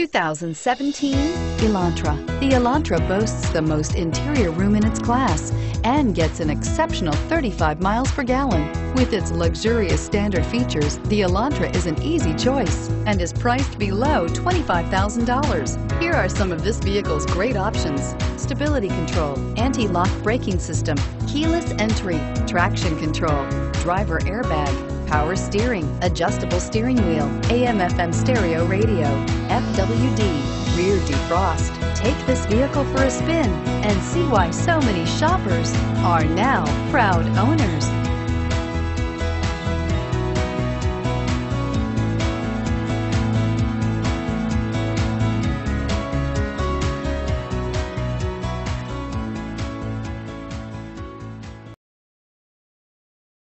2017 Elantra. The Elantra boasts the most interior room in its class and gets an exceptional 35 miles per gallon. With its luxurious standard features, the Elantra is an easy choice and is priced below $25,000. Here are some of this vehicle's great options: stability control, anti-lock braking system, keyless entry, traction control, driver airbag, power steering, adjustable steering wheel, AM/FM stereo radio, FWD, rear defrost. Take this vehicle for a spin and see why so many shoppers are now proud owners.